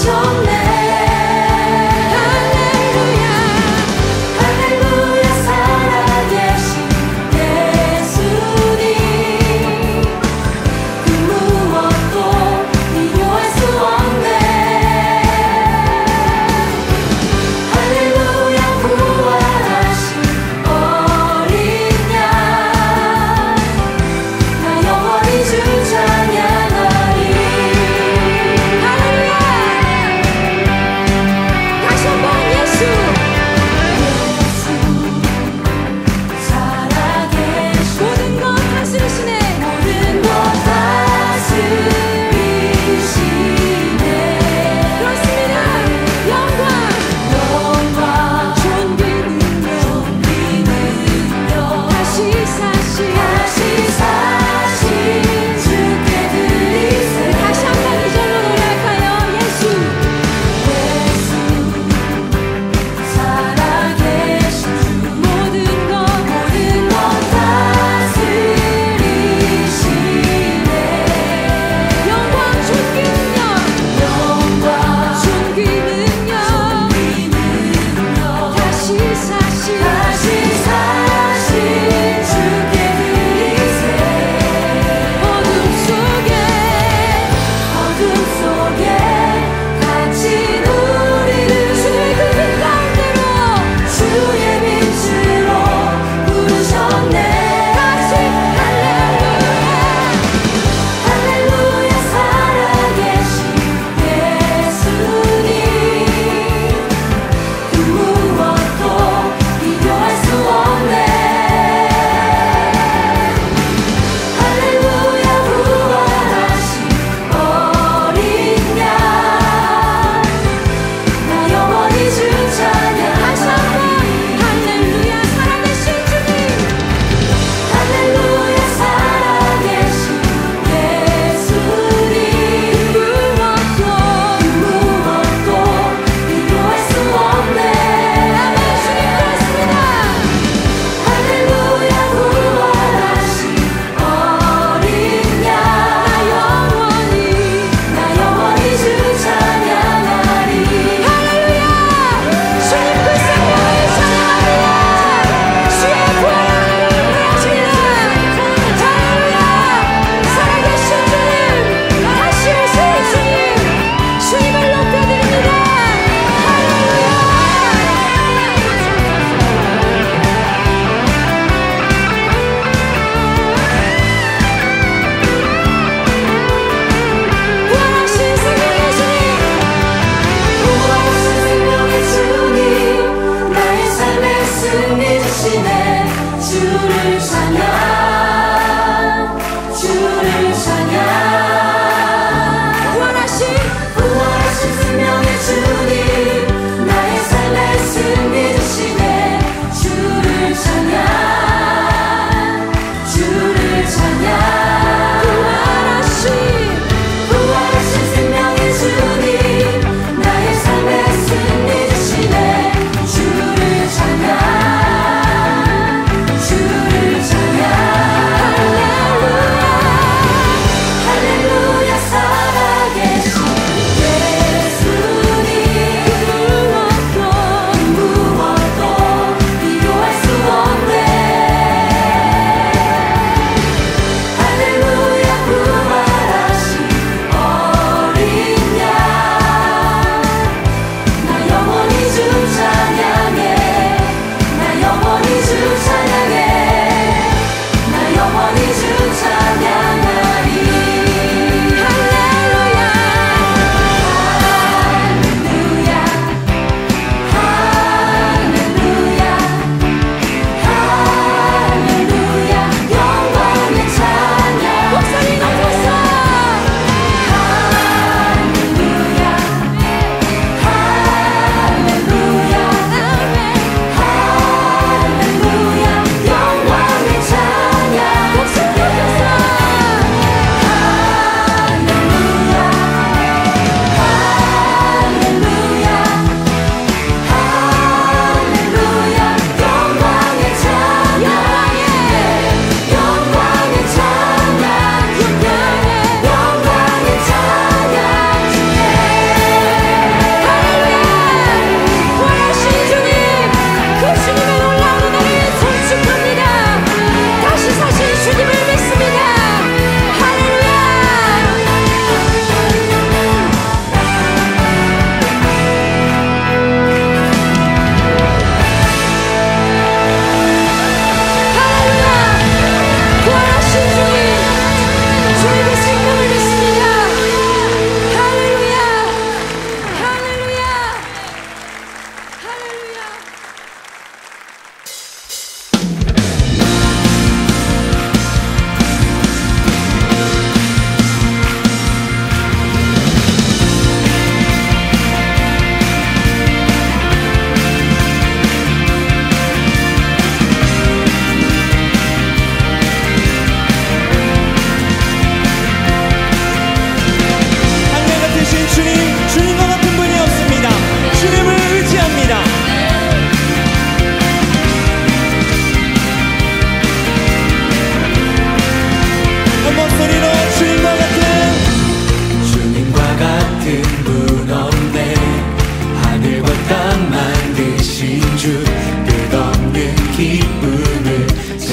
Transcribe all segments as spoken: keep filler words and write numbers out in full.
주 찬양하리. 할렐루야. 같은 분 없네. 하늘과 땅 만드신 주 끝없는 기쁨을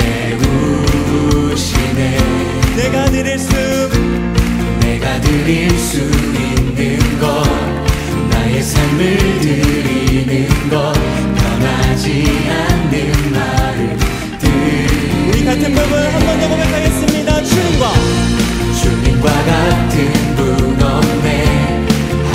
채우시네. 내가 드릴 수 내가 드릴 수 있는 것, 나의 삶을 드리는 것, 변하지 않는 마음들. 우리 같은 부분 한 번 더 고백하겠습니다. 주님과 주님과 같은 분 없네.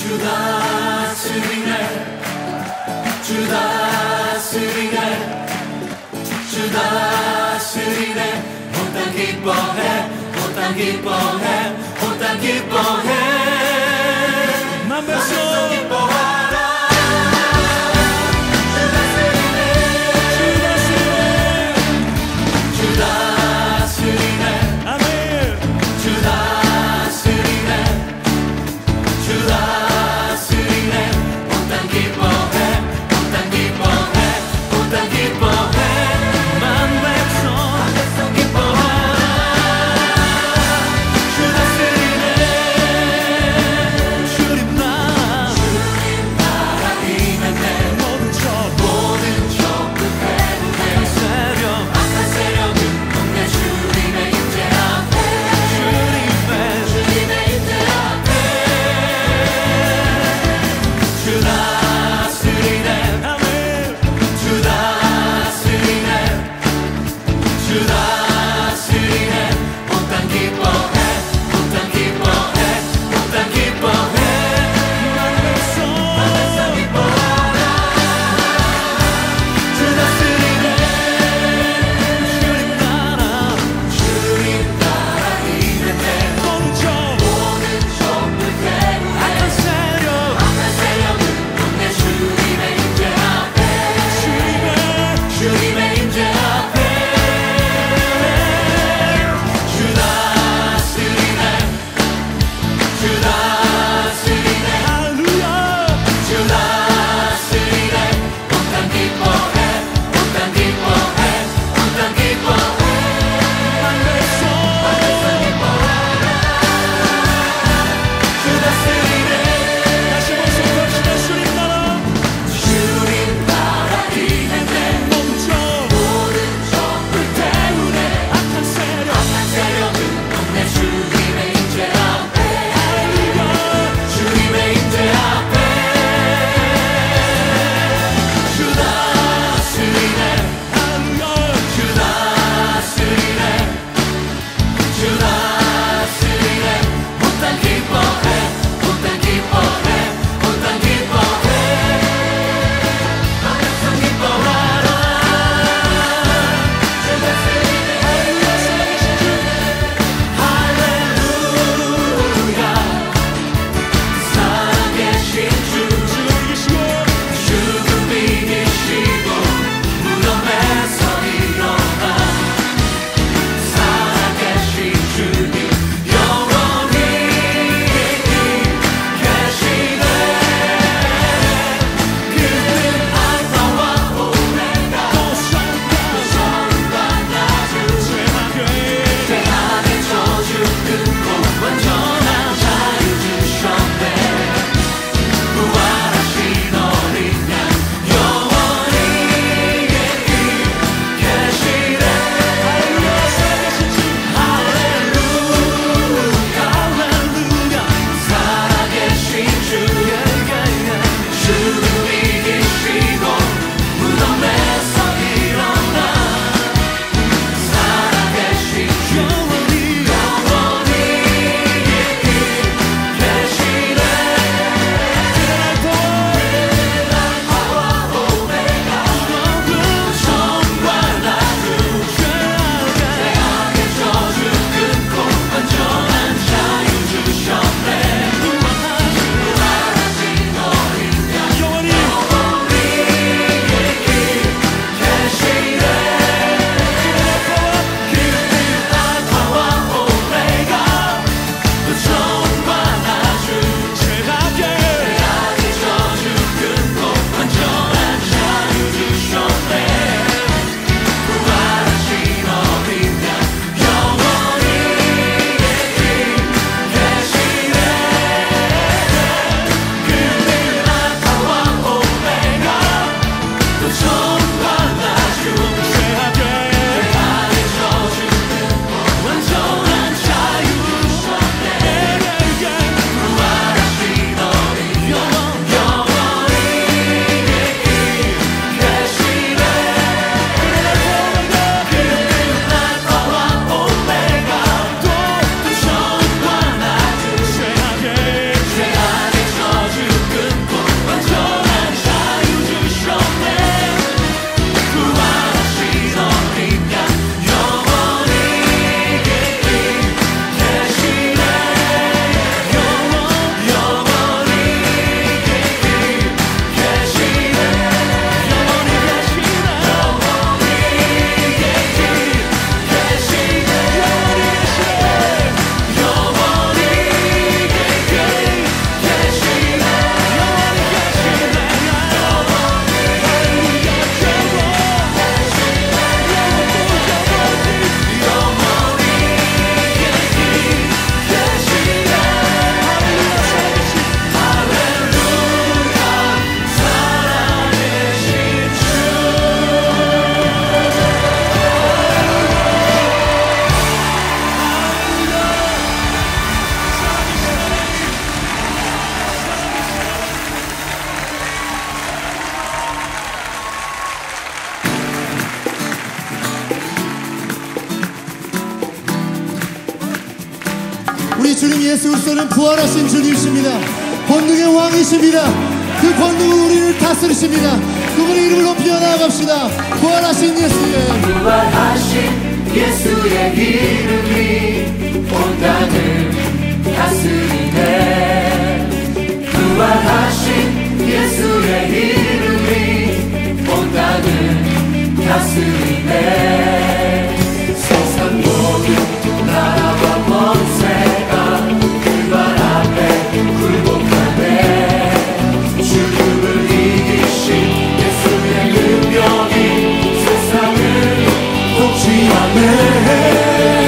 주 다스리네 주 다스리네 주 다스리네 온 땅 기뻐해 온 땅 기뻐해 온 땅 기뻐해 만 백성 기뻐하라 주 다스리네 주 다스리네 아멘 주 다스리네 주 다스리네 온 땅 기뻐해 온 땅 기뻐해 온 땅 기뻐해 만 백성 만 백성 기뻐하라 주 다스리네 예수 그리스도는 부활하신 주님이십니다. 권능의 왕이십니다. 그 권능은 우리를 다스리십니다. 그분의 이름을 높여 나아갑시다. 부활하신 예수의 부활하신 예수의 이름이 온 땅을 다스리네. 부활하신 예수의 이름이 온 땅을 다스리네. 세상 모든 나라와 권세가 그 발 앞에 굴복하네. 죽음을 이기신 예수의 능력이 세상을 통치하네.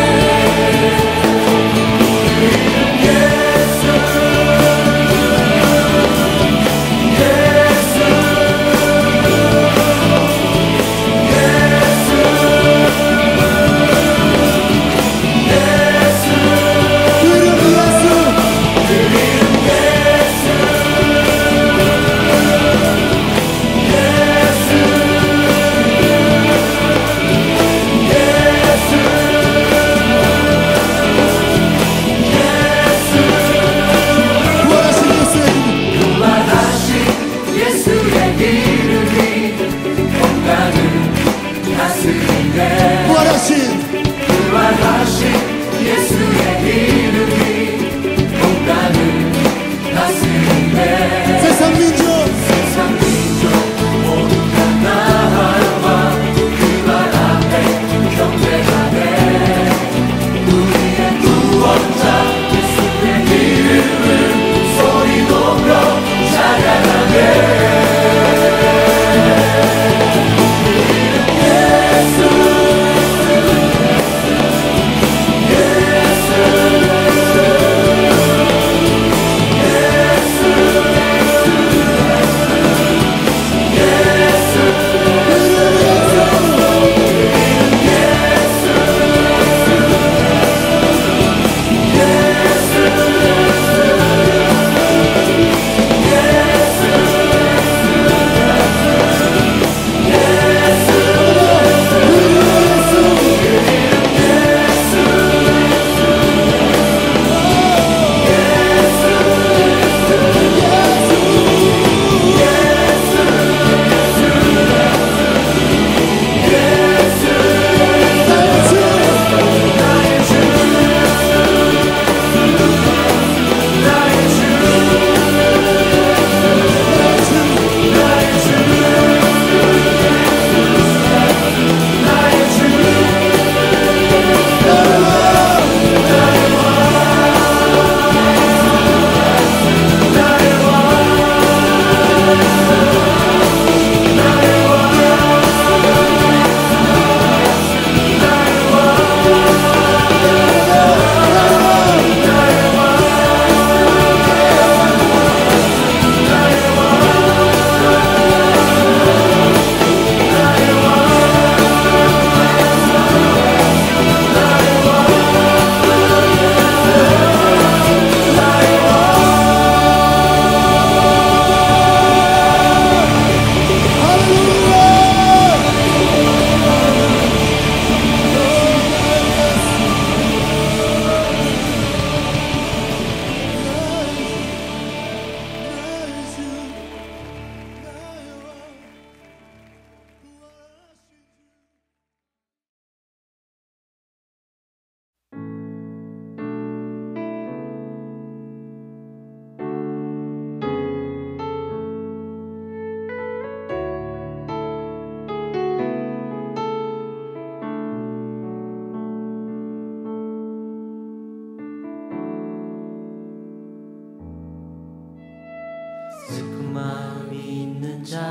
슬픈 마음이 있는 자,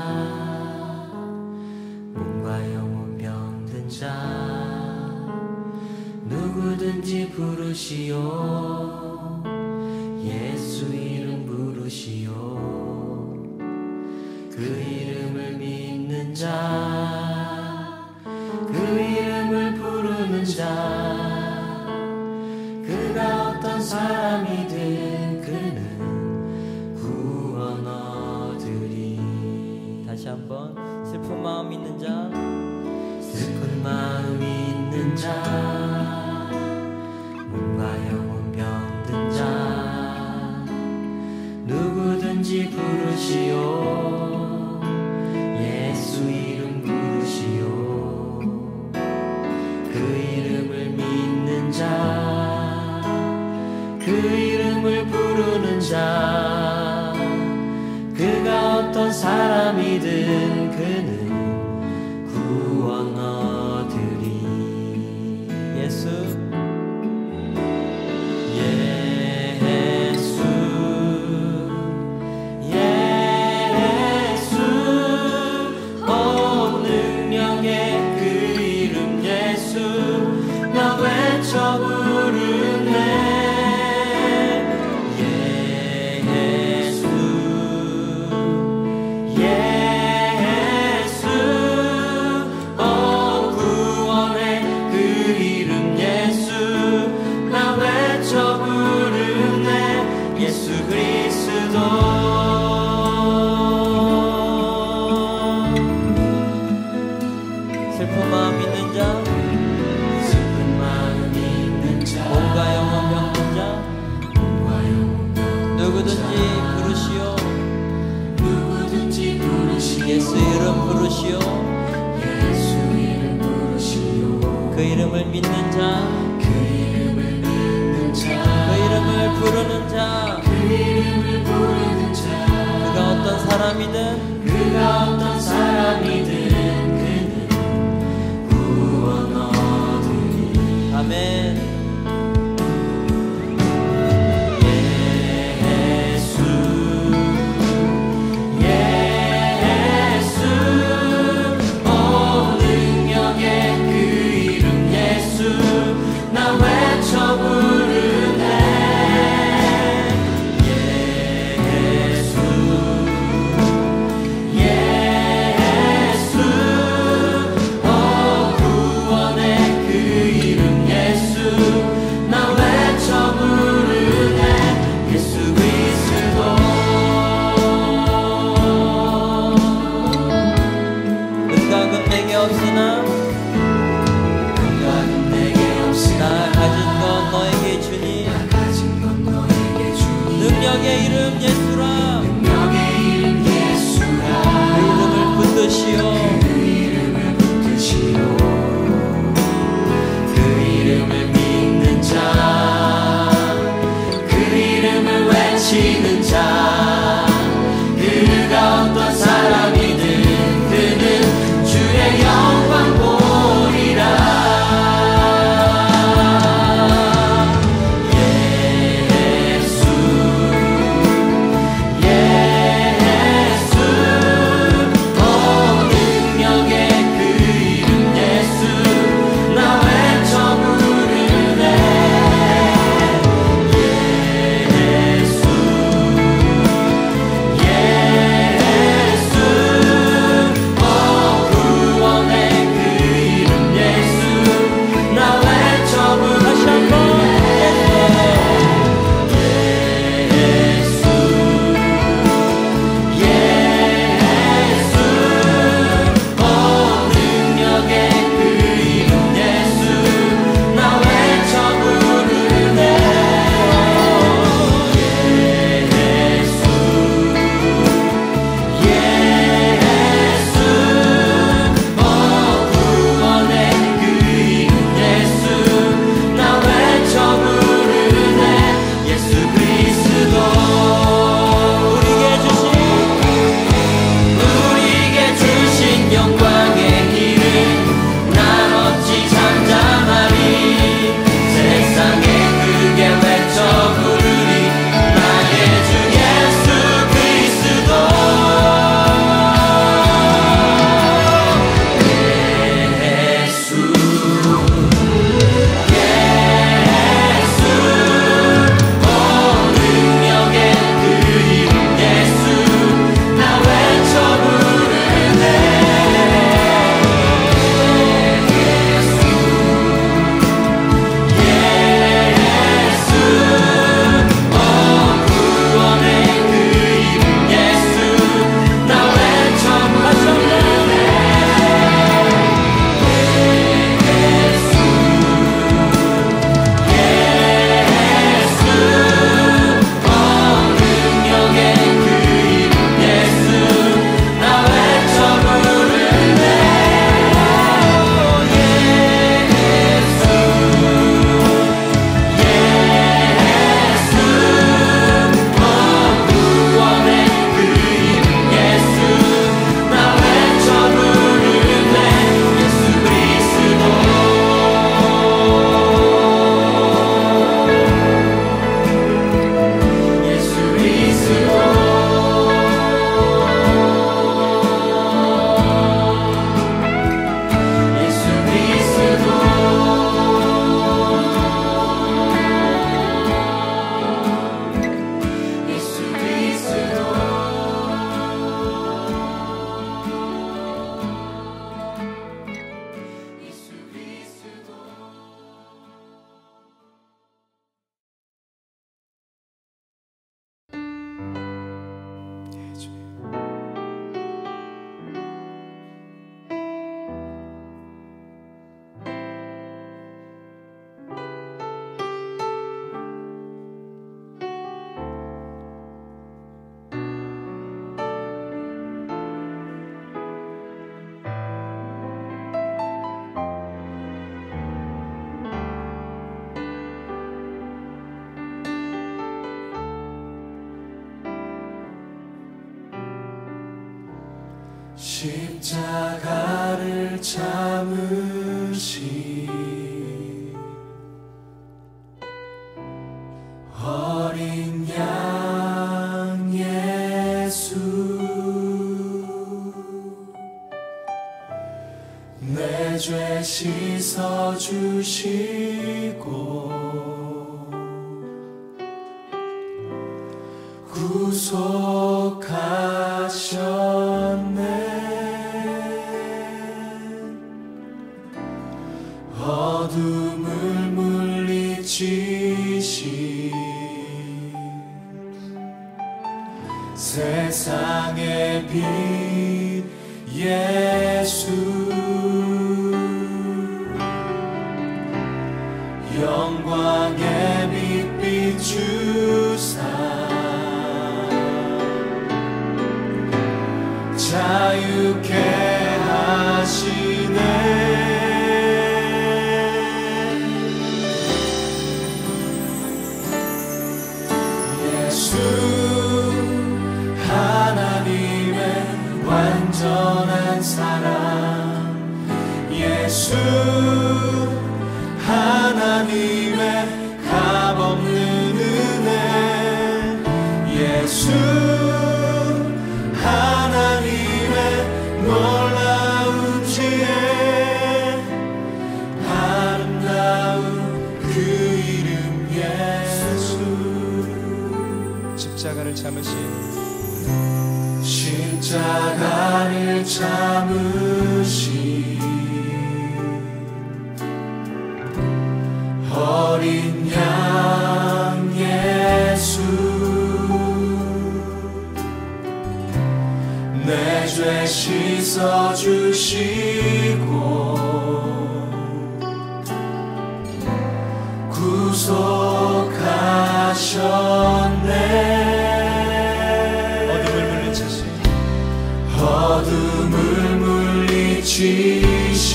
몸과 영혼 병든 자, 누구든지 부르시오. 예수 이름 부르시오. 그 이름을 믿는 자, 그 이름을 부르는 자, 그가 어떤 사람이든 그는 구원 얻으리. 다시 한번. 슬픈 마음 있는 자, 슬픈 마음 있는 자, 몸과 영혼 병든 자, 누구든지 부르시오 예수 이름 부르시오 그 이름을 믿는 자 그 이름을 부르는 자 그가 어떤 사람이든 그는 구원 얻으리 예수 예수 예수 온 능력의 그 이름 예수 나 외쳐 부르네 예수 예수 온 구원의 그 이름 예수 나 외쳐 부르네 예수 그리스도 슬픈 마음 있는 자 슬픈 마음 있는 자 몸과 영혼 병든 자 몸과 영혼 병든 누구든지 자, 부르시오 누구든지 부르시오 예수 이름 부르시오 예수 이름 부르시오 그 이름을 믿는 자 그 이름을 믿는 자 그 이름을 부르는 자 그 이름을 부르는 자 그가 어떤 사람이든 그가 어떤 사람이든 그는 구원 얻으리 아멘 예수 예수 온 능력의 그 이름 예수 나 외쳐 부르네 예수 예수 온 구원의 그 이름 예수 나 외쳐 부르네 예수 그리스도 은각은 내게 없으나 은각은 내게 없으나 나 가진 건 너에게 주니 나 가진 건 너에게 주니 능력의 이름 예수라 능력의 이름 예수라 그 이름을 붙드시오 그 이름을 붙드시오 그 이름을 믿는 자 그 이름을 외치는 자 그가 어떤 사람이든 그는 주의 영광 보리라 예수 예수 온 능력의 그 이름 예수 나 외쳐 부르네 예수 십자가를 참으시 어린 양 예수 내 죄 씻어주시고 구속하셨네 어둠을 물리치시 세상의 빛 예수 영광의 빛 비추사 자유케 하시네 예수 하나님의 완전한 사랑 예수 하나님의 값없는 은혜 예수 하나님의 놀라운 지혜 아름다운 그 이름 예수 십자가를 참으신 십자가를 참으신 어린 양 예수 내 죄 씻어주시고 구속하셨네 어둠을 물리치시 어둠을 물리치시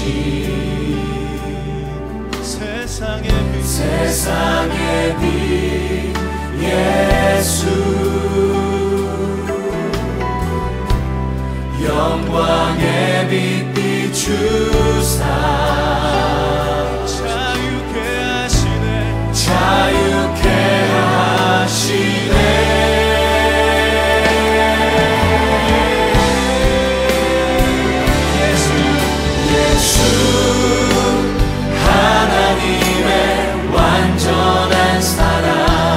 세상의 빛 세상의 빛 예수 영광의 빛 비추사 자유케 하시네 자유케 하시네 예수 예수 하나님의 완전한 사랑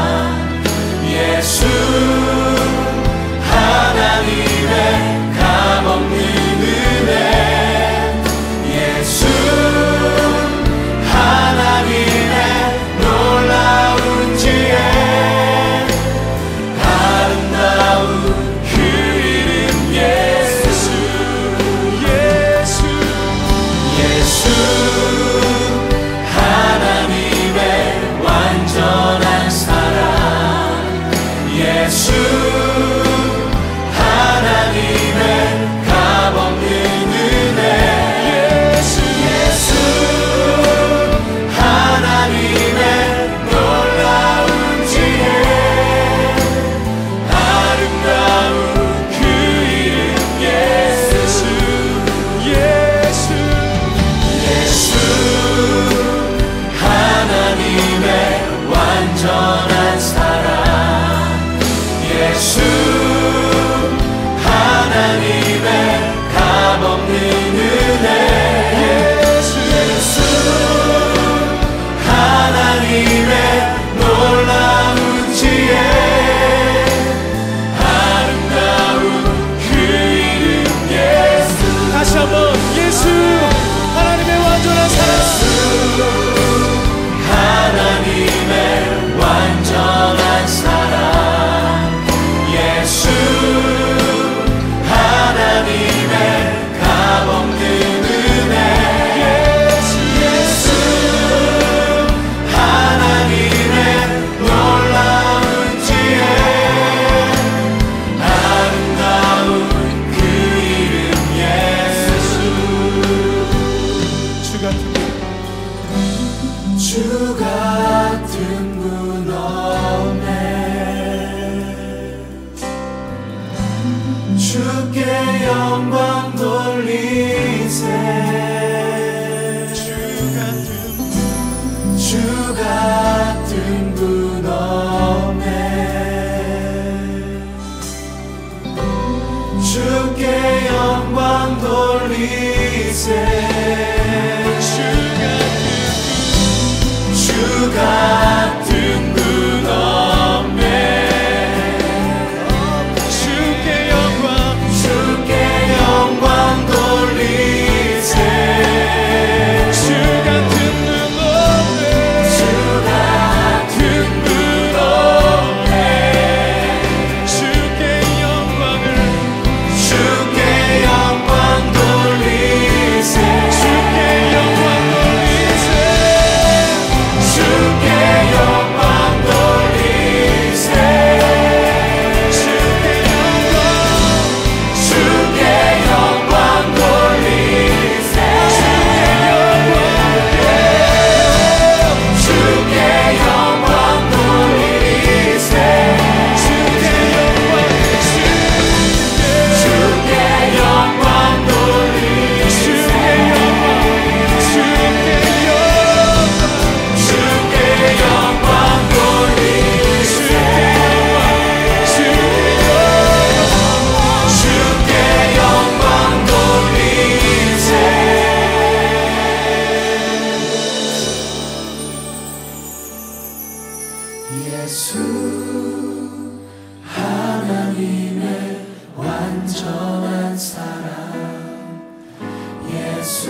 예수 하나님의 값없는 은혜 예수 주께 영광 돌리세. 주 같은 분 없네. 주께 영광 돌리세. 주 같은 분 없네. 주께 영광 주께 영광 돌리세. 주 같은 분 없네. 주 같은 분 없네. 주께 영광을 주께 영광 돌리세. 주께 영광 돌리세. 주께 영광 돌리세. 주께 영광 주께 영광 돌리세. 주께 영광 돌리세. 주께 영광 주께 영광 돌리세. 주께 영광 주께 영광 돌리세. 주께 영광 돌리세. 예수 하나님의 완전한 사랑. 예수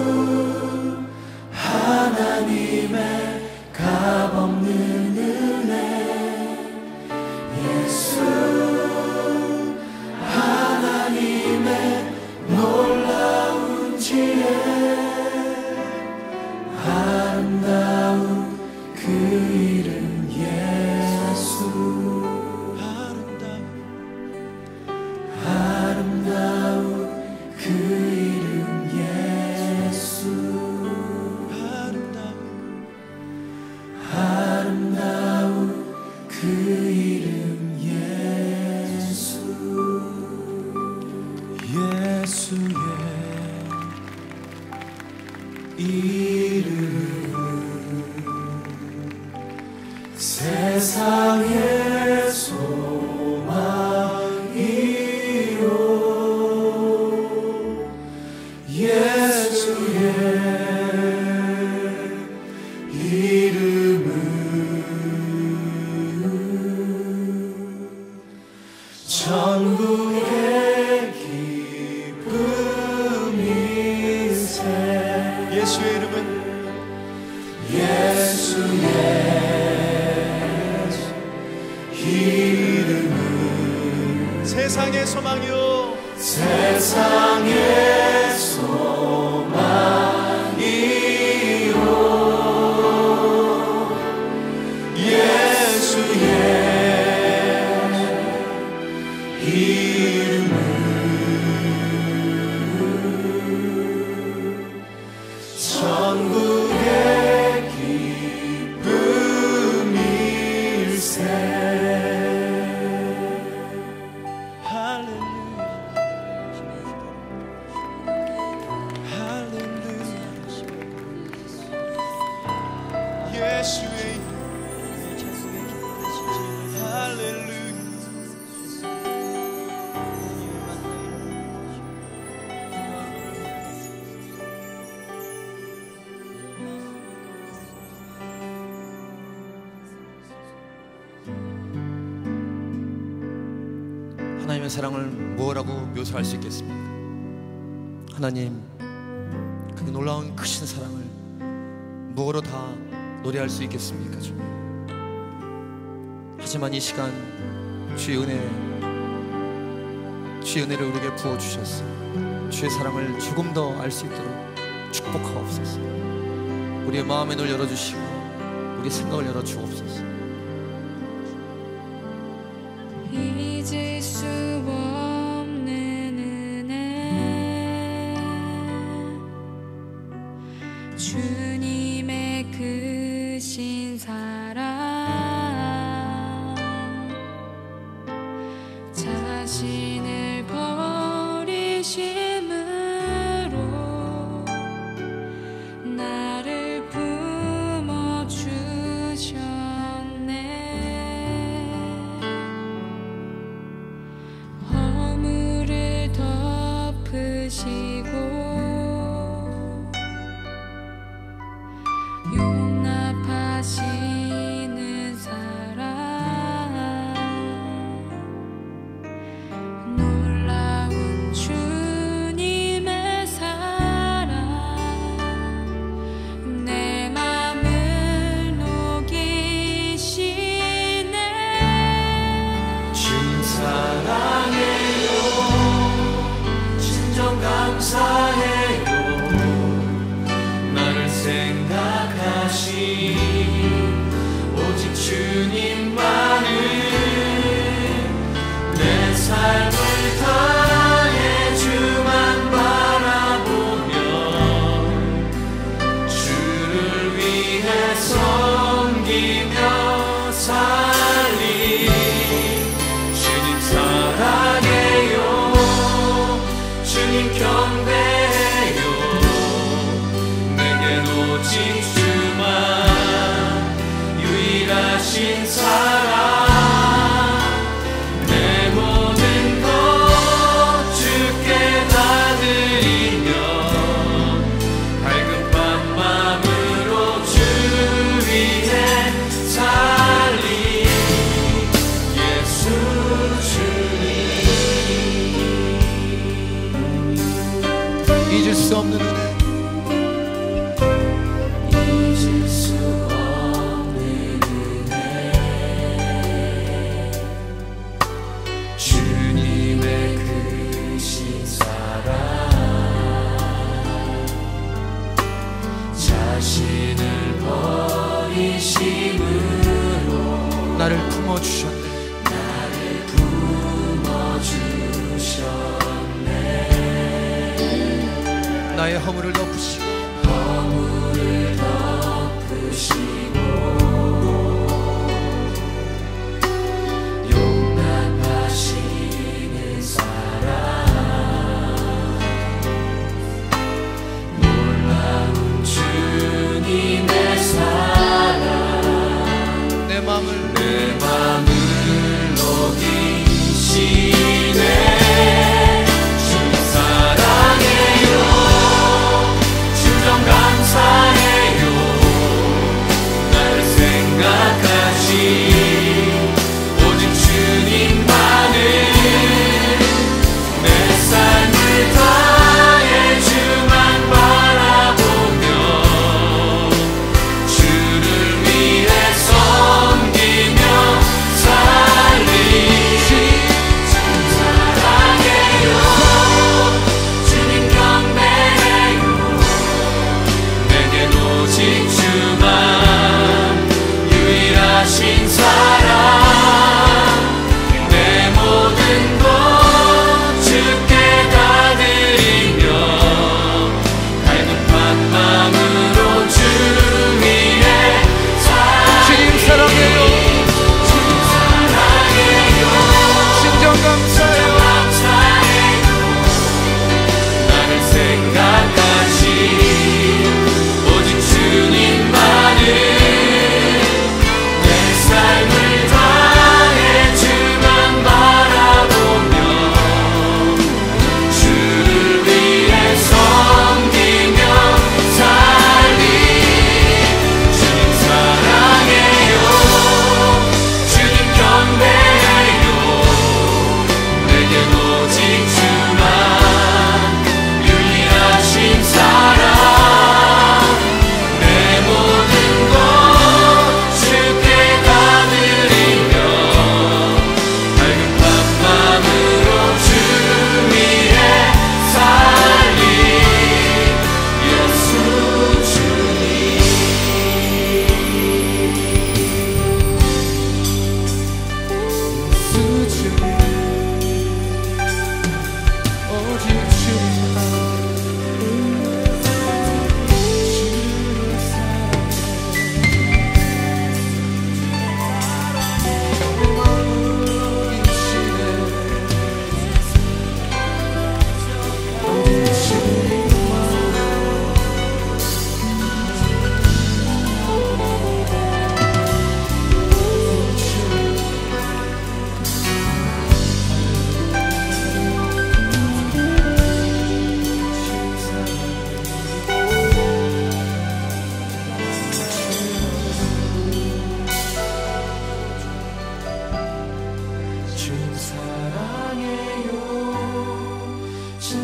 하나님의 값없는 은혜. 예수 하나님의 놀라운 지혜. 아름다운 그 이름 예수. 아름다운 그 이름 예수. 아름다운 그 이름 예수. 예수의 이름 세상의 소망이요. 예수의 이름은 천국의 기쁨이세. 예수의 이름은 예수의 이름은 세상의 소망이요. 세상의 소망이요. 예수의 이름은 천국의 기쁨일세. 예수의 할렐루야. 하나님의 사랑을 뭐라고 묘사할 수 있겠습니까? 하나님, 그 놀라운 크신 사랑을 뭐로 다 노래할 수 있겠습니까? 좀. 하지만 이 시간 주의 은혜, 주의 은혜를 우리에게 부어주셨어요. 주의 사랑을 조금 더 알 수 있도록 축복하옵소서. 우리의 마음의 눈을 열어주시고 우리의 생각을 열어주옵소서. 잊을 수 없는 은혜, 주님의 크신 사랑, 자신을 버 버리심으로 나를 품어주셨네. 허물을 덮으시고 용납하시는 사랑, 놀라운 주님의 사랑, 내 맘을 녹이시네. 주님 사랑해요, 진정 감사해요. 나를 생각하신 오직 주님만을, 내 삶을 다해 주만 바라보며 주를 위해 섬기며 살리. 주님 사랑해요, 주님 경배해요. 내겐 오직 주만 유일하신 사랑. 내 모든 것 주께 다 드리며 밝은 밤마음으로 주 위해 살리. 예수 주님, 잊을 수 없는 은혜, 잊을 수 없는 은혜. 주님의 크신 사랑, 자신을 버리심으로 나를 품어주셨네. 나를 품어주셨네. 나의 허물을 덮으시고 허물을 덮으시고 용납하시는 사랑, 놀라운 주님의 사랑, 내 마음을 내 맘을 녹이시네. 주님 사랑해요,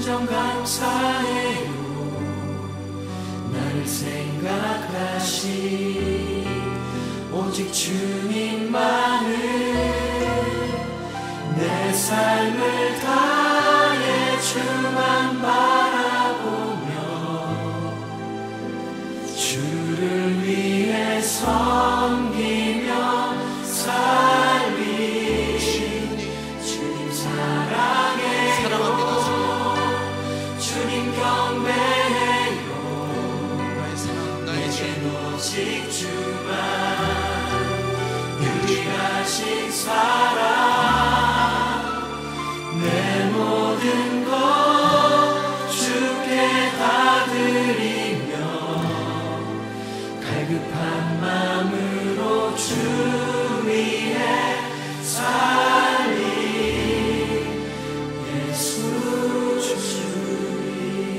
점점 감사해요. 나를 생각하시 오직 주님만을 내 삶을 다해 주만 바라보며 주를 위해 섬기며 살리 주님 사랑해요. 사랑합니다. 주님 경배해요. 나의 사랑, 나의 주. 이젠 오직 주만 유일하신 사랑 내 모든 것 주께 다 드리며 갈급한 마음으로 주 위에 살리 예수 주님.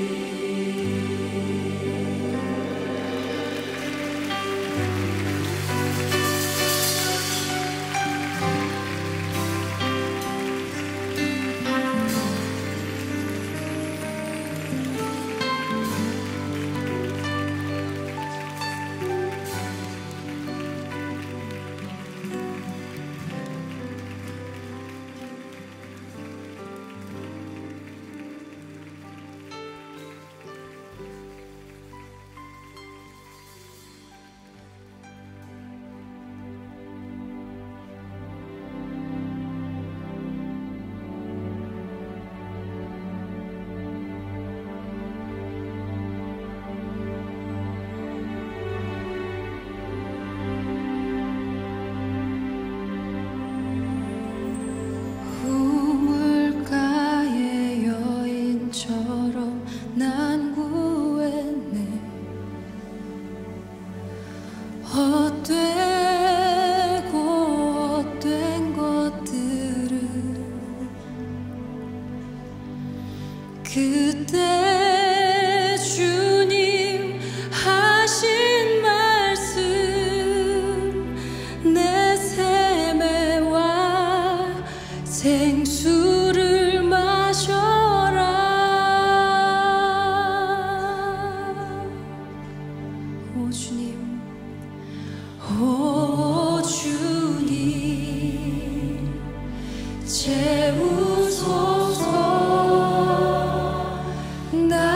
우물가의 여인처럼 난 구했네. 헛되고 헛된 것들을 그때 주님 하신 말씀 내 샘에 와 생수를 마셔라. 오 주님, 오 주님 채우소서. 나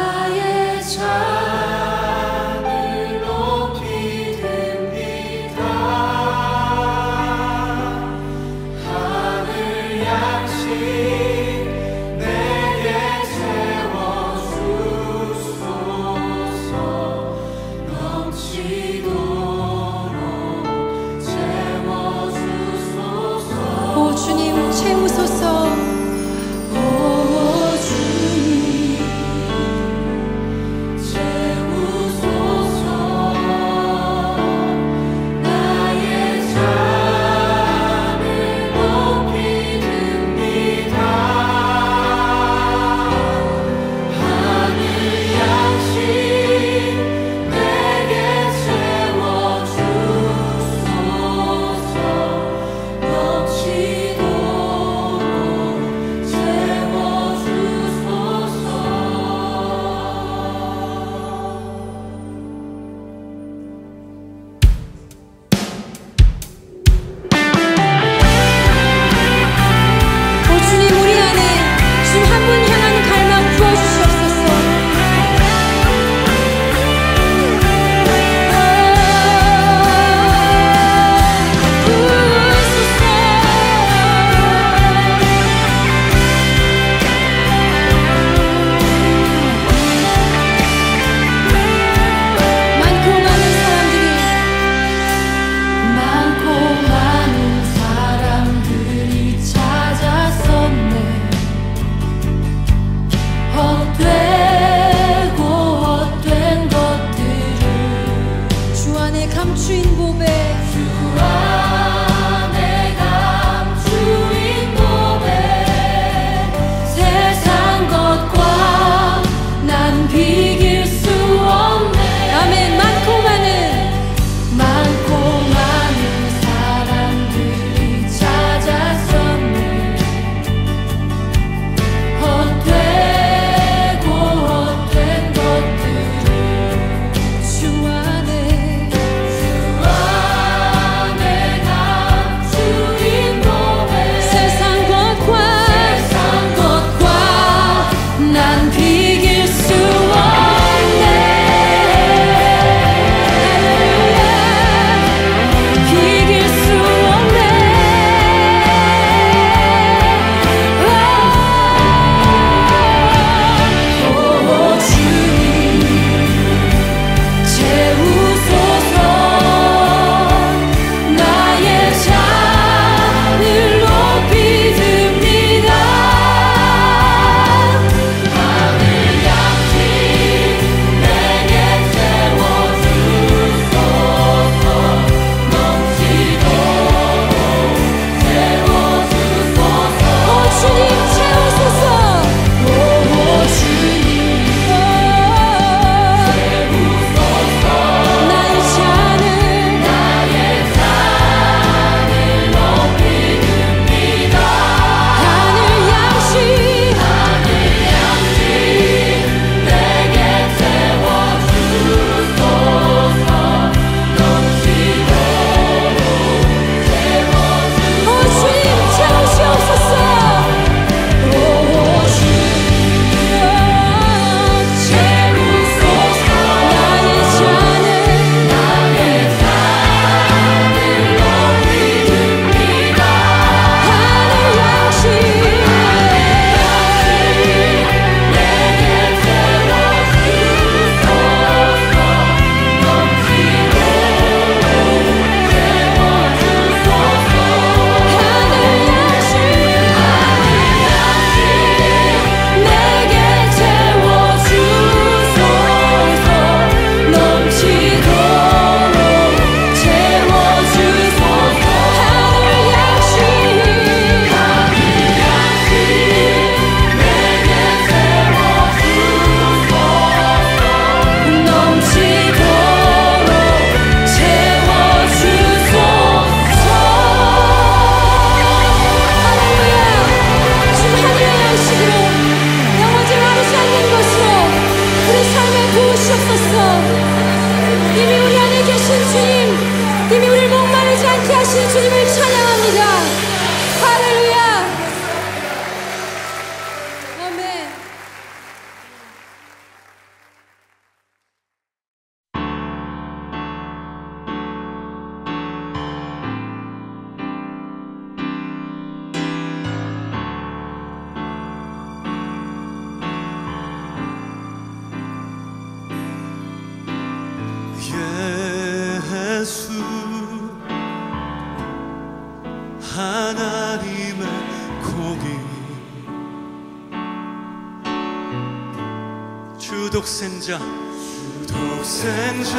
독생자 독생자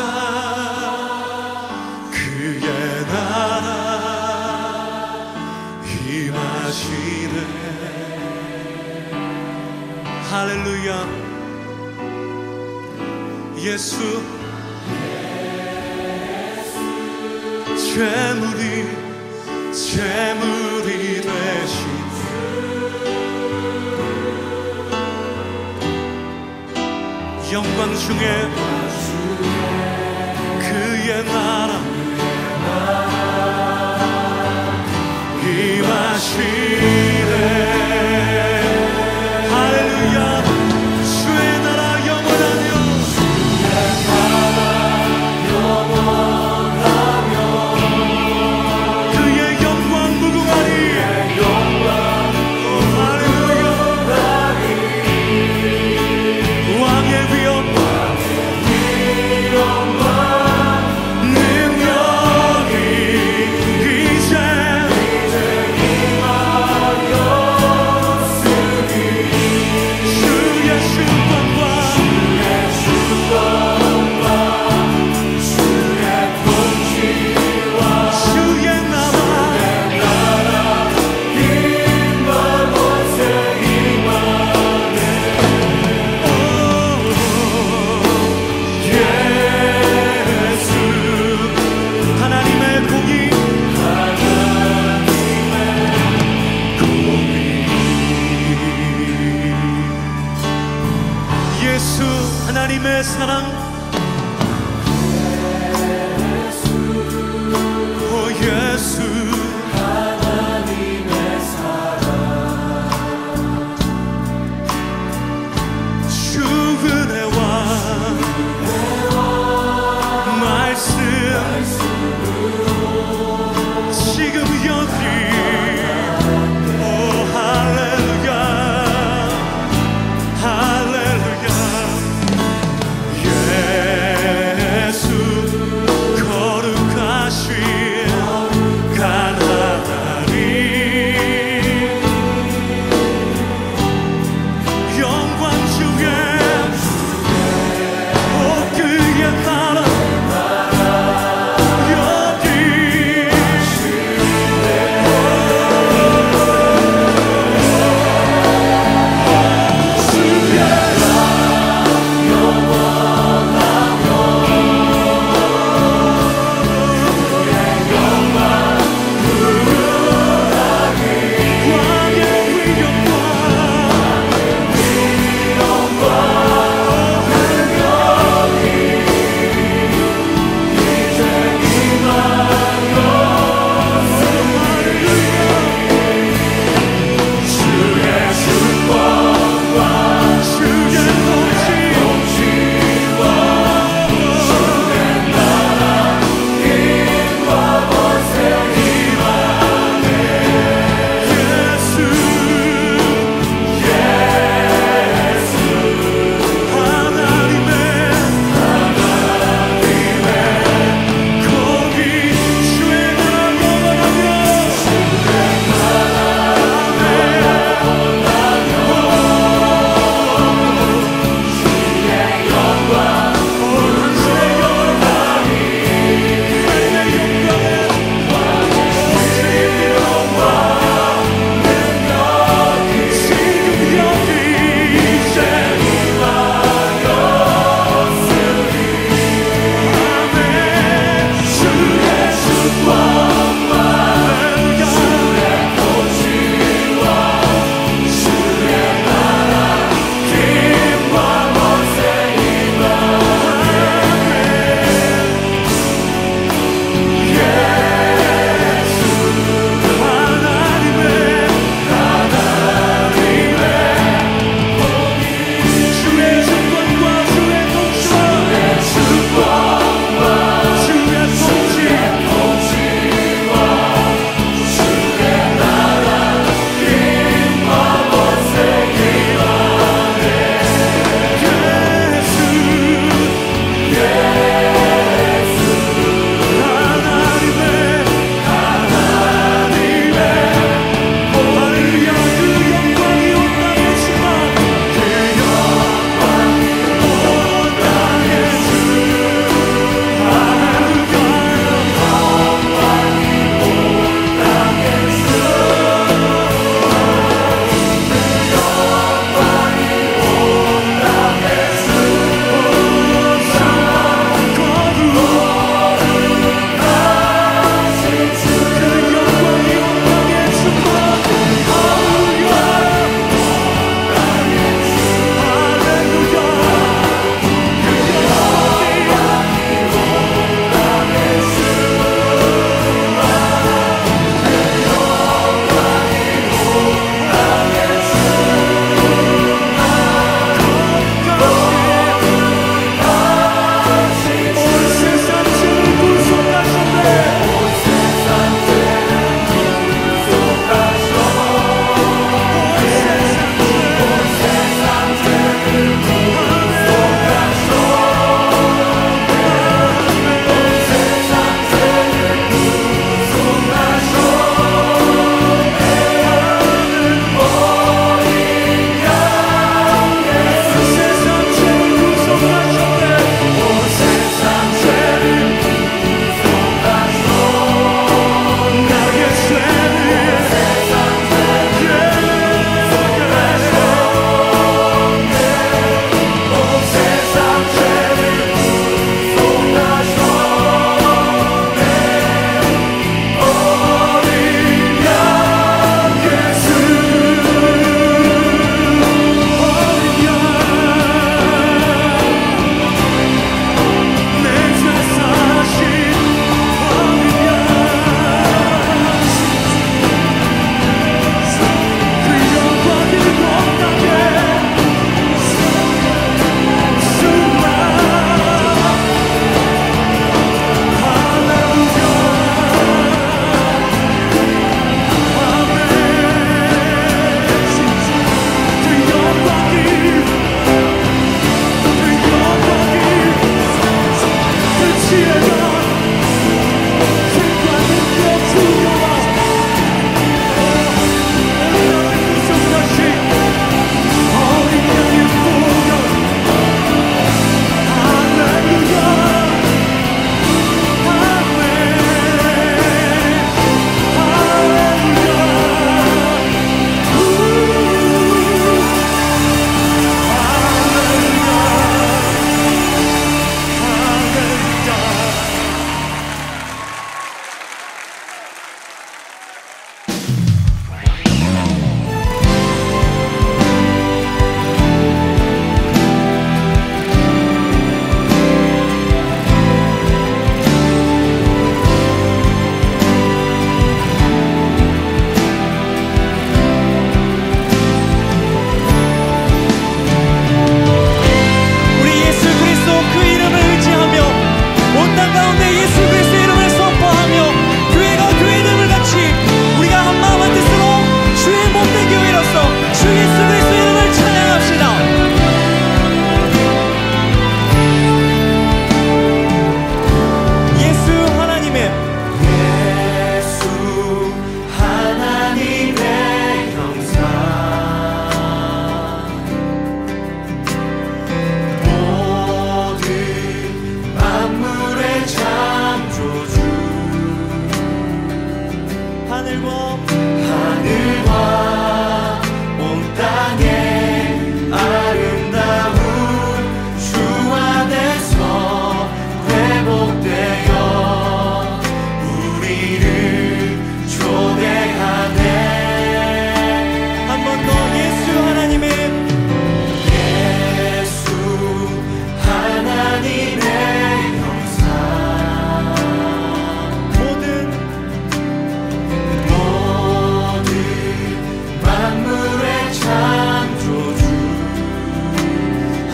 그의 나라 임하시네. 할렐루야. 예수 재물이 재물이 되신 영광 중에 그의 나라 임하시네. 할렐루야. 주의 나라 영원하며 그의 영광 무궁하니. 할렐루야. 왕의 위엄 능력이 이제 주의 심판과 주의 나라 예수 하나님의 공의 예수 하나님의 사랑 오 예수 주은혜와 말씀 지금 여기 오 할렐루야 할렐루야.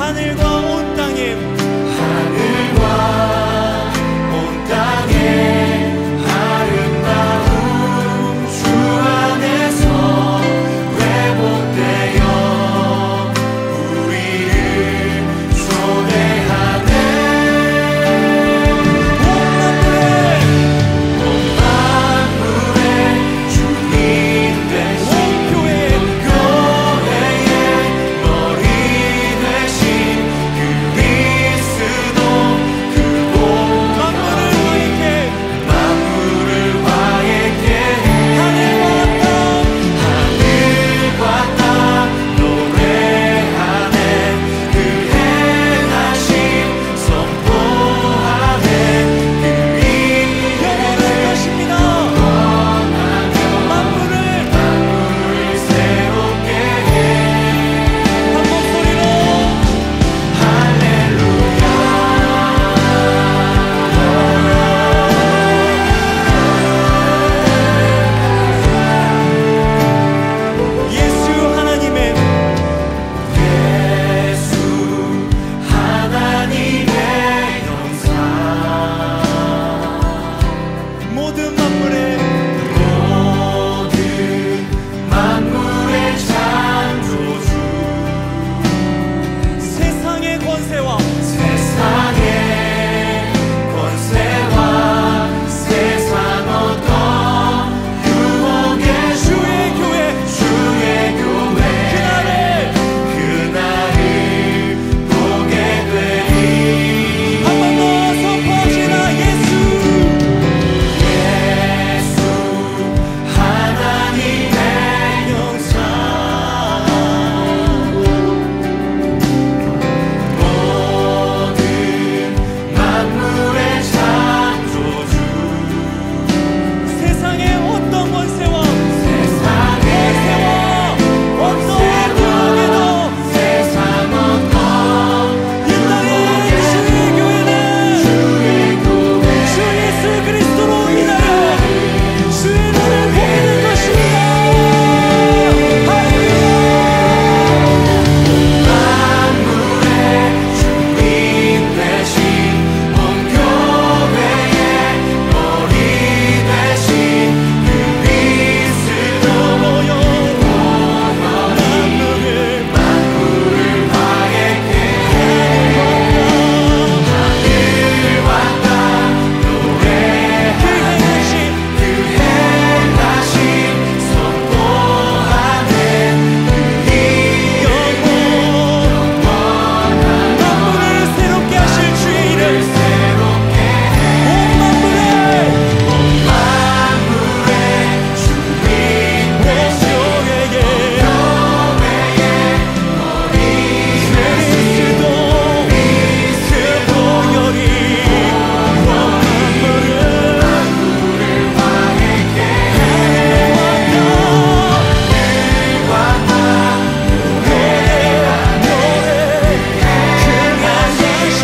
하늘과 온 땅에 하늘과 온 땅에 아름다운 주 안에서 회복되어 우리를 초대하네. 온 만물의 주님 되신 교회의 머리 되신 그리스도 그곳 만물을 화이게 만물을 화해케 하늘과 땅 하늘과 땅 노래하네. 그 행하심 선포하네. 그 영원한 것입니다. 만물을 인물을 새롭게 해. 한 목소리로 예수 하나님의 예수 하나님의 영상 모든 만물의 모든 만물의 창조주 세상의 권세와 세상의 권세와 세상 어떤 유혹의 주의 교회 주의 교회 그날을 그날을 보게 되리. 한 번 더 선포합시다. 예수 예수 하나님의 영상 모든 만물의 창조주 세상의 어떤 권세와 세상의 어떤 유혹에도 세상 어떤 이 땅의 주의 교회는 주의 교회 주 예수 그리스도로 인하여 주의 나를 보게 될 것입니다. 만물의 주님 되신 온 교회의 머리 되신 그리스도 모여 만물을 만물을 화해케 하늘과 땅 노래하네. 그 행하신 그 행하심 선포하네. 그 영원 만물을 새롭게 하실 주의 이름 새롭게 온 만물을 만물의 주님 되신 교회에 교회의 머리 그리스도 그 보혈이 온 만물을 만물을 화해케 하늘과 땅 노래 행하신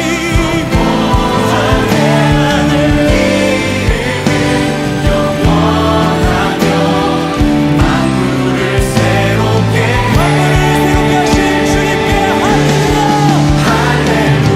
영원하며 만물을 새롭게 만물을 새롭게 하신 주님께 할렐루야.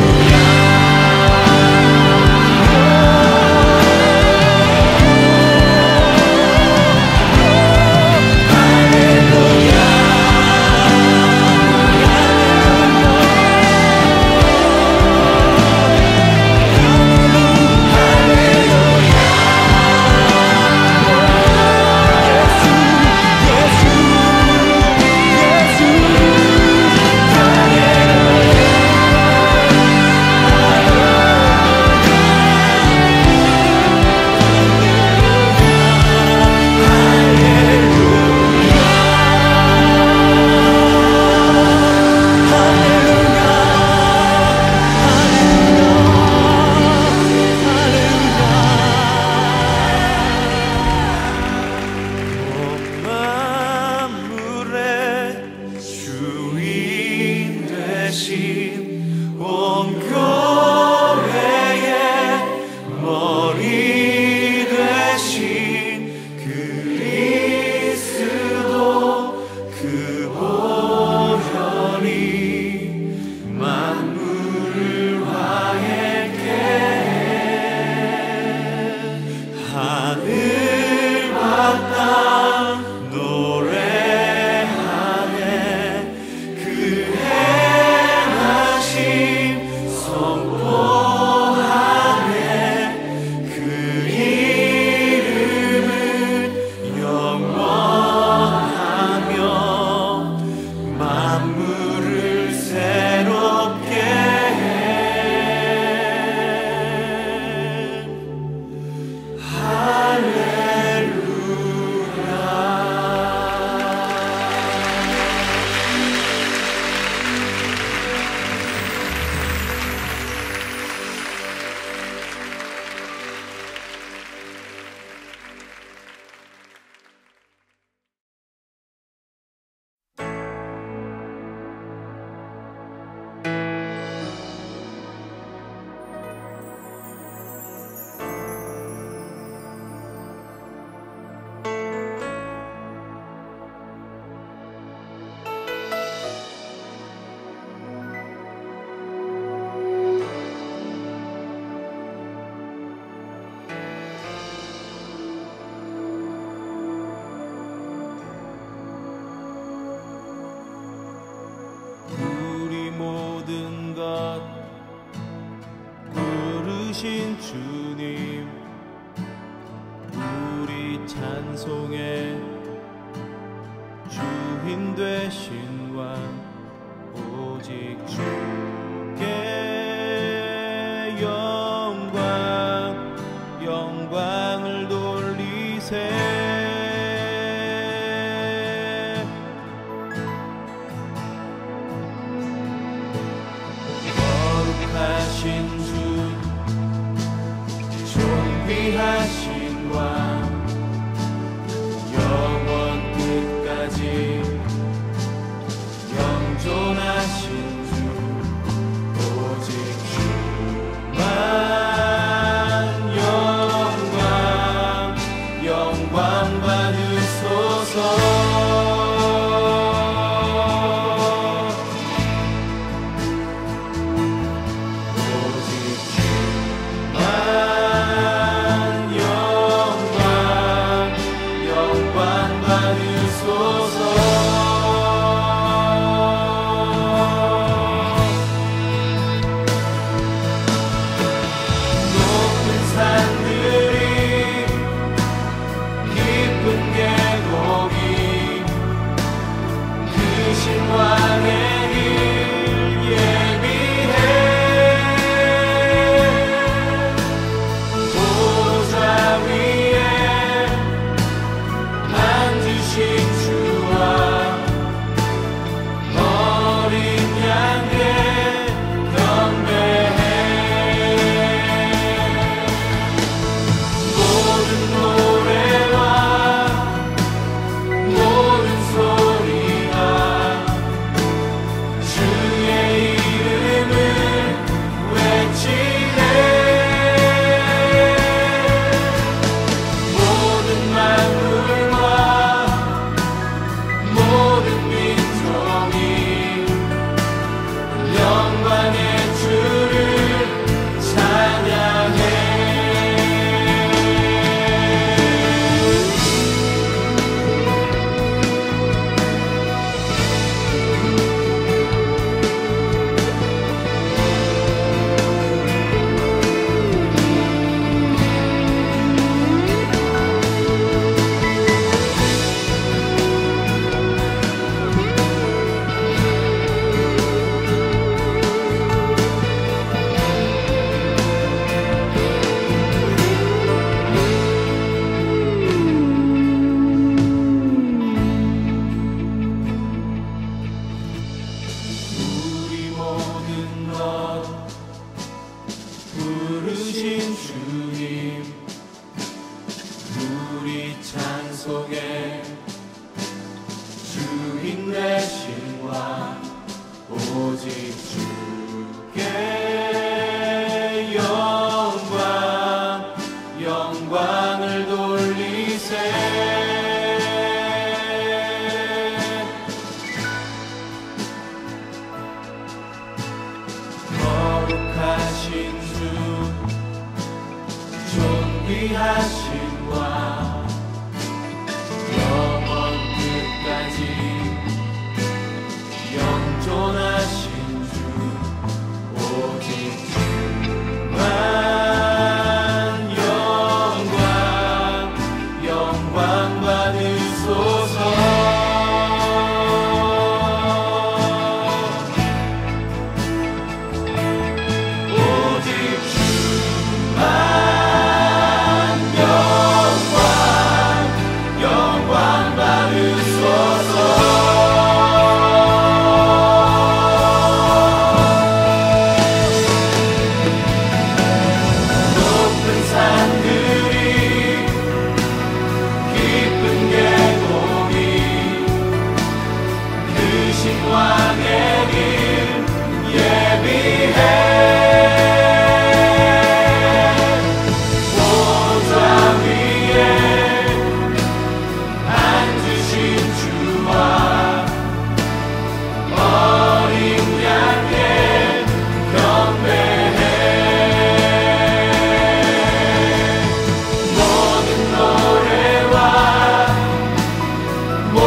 만물의 주인 되신 온 교회의 머리 되신 그리스도 그 보혈이 만 것 부르신 주님, 우리 찬송의 주인 되신 왕 오직 주께 영광 영광을 돌리세. 거룩하신 주 존귀하신 왕 영원 끝까지 영존하신 주 오직 주만 영광 영광 받으소서.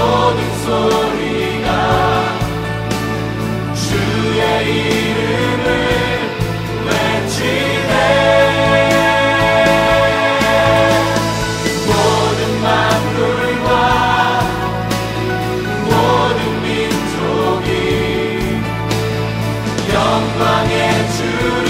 소리가 주의 이름을 영광의 주님